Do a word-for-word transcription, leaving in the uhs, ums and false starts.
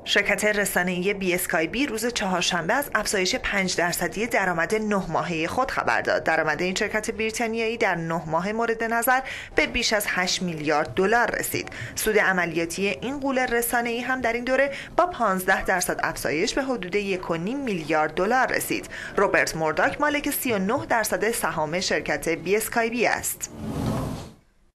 شرکت رسانه‌ای بی اسکای بی روز چهارشنبه از افزایش پنج درصدی درآمد نه ماهه خود خبر داد. درآمد این شرکت بریتانیایی در نه ماه مورد نظر به بیش از هشت میلیارد دلار رسید. سود عملیاتی این غول رسانه‌ای هم در این دوره با پانزده درصد افزایش به حدود یک و نیم میلیارد دلار رسید. روبرت مورداک مالک سی و نه درصد سهام شرکت بی اسکای بی است.